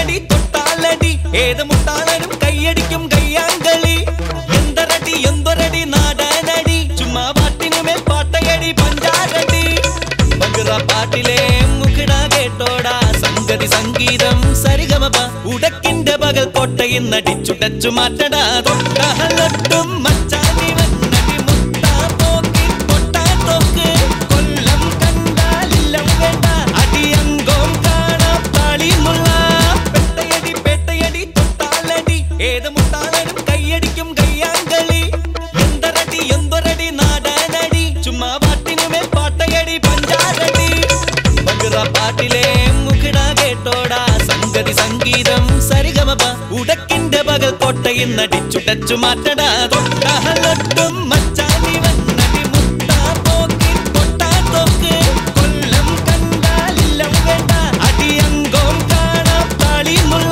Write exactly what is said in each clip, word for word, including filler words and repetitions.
പെട്ടയടി തൊട്ടാലടി ഏത് മുട്ടാളനും കയ്യടിക്കും കയ്യാങ്കളി എന്തരടി എന്തൊരടി നാടനടി ചുമ്മാ പാട്ടിനുമേൽ പാട്ടയടി പഞ്ചാരടി മധുര പാട്ടിലെ മുഖിട കേട്ടോടാ സംഗതി സംഗീതം സരിഗമപ ഉടക്കിന്റെ പകൽ കോട്ടയിൽ നടിച്ചുടച്ചു മാറ്റടാ തൊട്ടാലൊട്ടും മച്ചാനി വന്നടി മുട്ടാ പോക്കി തൊട്ടാ തോക്ക് കൊല്ലം കണ്ടാലില്ലം വേണ്ട അടിയങ്കോം കാണാം താളിമുള്ള പെട്ടയടി പേട്ടയടി തൊട്ടാലടി ഏത് മുട്ടാളനും കയ്യടിക്കും കയ്യാങ്കളി എന്തരടി എന്തൊരടി നാടനടി ചുമ്മാ പാട്ടിനുമേൽ പാട്ടയടി പഞ്ചാരടി മധുര പാട്ടിലെ മുഖിട കേട്ടോടാ സംഗതി സംഗീതം സരിഗമപ ഉടക്കിന്റെ പകൽ കോട്ടയിൽ നടിച്ചുടച്ചു മാറ്റടാ തൊട്ടാലൊട്ടും മച്ചാനി വന്നടി മുട്ടാ പോക്കി തൊട്ടാ തോക്ക് കൊല്ലം കണ്ടാലില്ലം വേണ്ട അടിയങ്കോം കാണാം താളിമുള്ള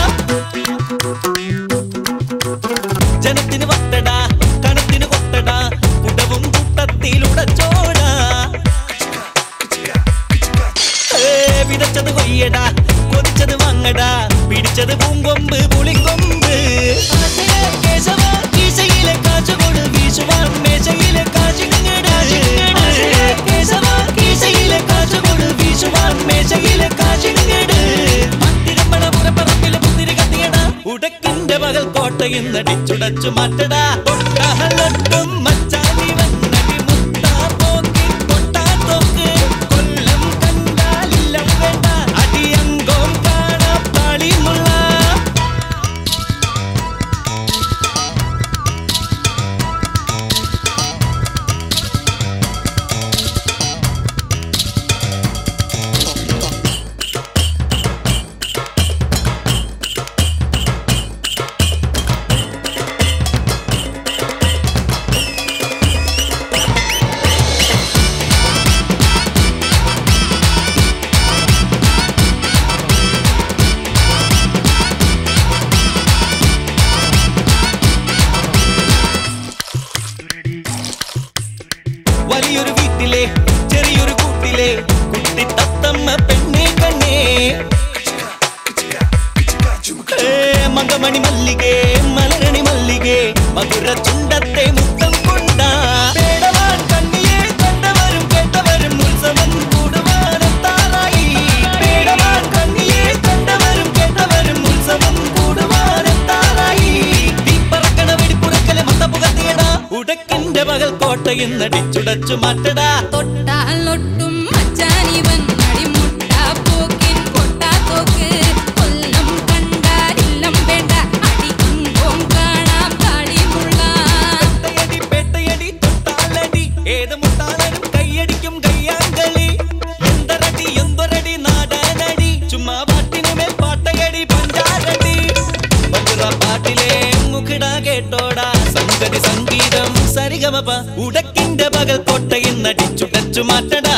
ജനത്തിന് വട്ടടാ കണത്തിന് കൊട്ടടാ പുടവും കൂട്ടത്തിലുടച്ചോടാ വിതച്ചത് കൊയ്യടാ കൊതിച്ചത് വാങ്ങടാ പിടിച്ചത് പൂങ്കൊമ്പ് പുളിക്കൊമ്പ് കേശവ കീശയിലെ കാച്ചുകൊടു വീശുവാൻ മേശയിലെ കാച്ചിങ്ങടാ കേശവ കീശയിലെ കാച്ചുകൊടു വീശുവാൻ മേശയിലെ കാച്ചിങ്ങട് പത്തിരമ്പള പുറപ്പറപ്പിലെ പുത്തിരി കത്തിയടാ ഉടക്കിന്റെ പകൽ കോട്ടയിൽ നടിച്ചുടച്ചു മാറ്റടാ തൊട്ടാലൊട്ടും മച്ചാനി വന്നടി മുട്ടാ പോക്കി തൊട്ടാ തോക്ക് കൊല്ലം കണ്ടാലില്ലം വേണ്ട അടിയങ്കോം കാണാം താളിമുള്ള വലിയൊരു വീട്ടിലെ ചെറിയൊരു കൂട്ടിലെ കുട്ടി തത്തമ്മ പെണ്ണേ കണ്ണേ മങ്കമണി മല്ലികേ മലരണി മല്ലികേ മധുര ചുണ്ടത്തെ മുത്തം കൊണ്ട പേടവാൻ കണ്ണിയെ കണ്ടവരും കേട്ടവരും ഉത്സവം കൂടുവാനെത്താറായി പേടവാൻ കണ്ണിയെ കണ്ടവരും കേട്ടവരും ഉത്സവം കൂടുവാനെത്താറായി തീ പറക്കണ വെടിപ്പുറക്കലെ മത്തപ്പുകത്തിയടാ ഉടക്കിന്റെ പകൽ കോട്ടയിൽ നടിച്ചുടച്ചു മാറ്റടാ തൊട്ടാലൊട്ടും മച്ചാനി വന്നടി മുട്ടാ പോക്കിൻ കൊട്ടാ തോക്ക് കൊല്ലം കണ്ടാലില്ലം വേണ്ട അടിയങ്കോം കാണാം താളിമുള്ള പെട്ടയടി പേട്ടയടി തൊട്ടാലടി ഏത് മുട്ടാളനും കയ്യടിക്കും കയ്യാങ്കളി എന്തരടി എന്തൊരടി നാടനടി ചുമ്മാ പാട്ടിനുമേൽ പാട്ടയടി പഞ്ചാരടി മധുര പാട്ടിലെ മുഖിട കേട്ടോടാ സംഗതി സംഗീതം സരിഗമപ ഉടക്കിന്റെ പകൽ കോട്ടയിൽ നടിച്ചുടച്ചു മാറ്റടാ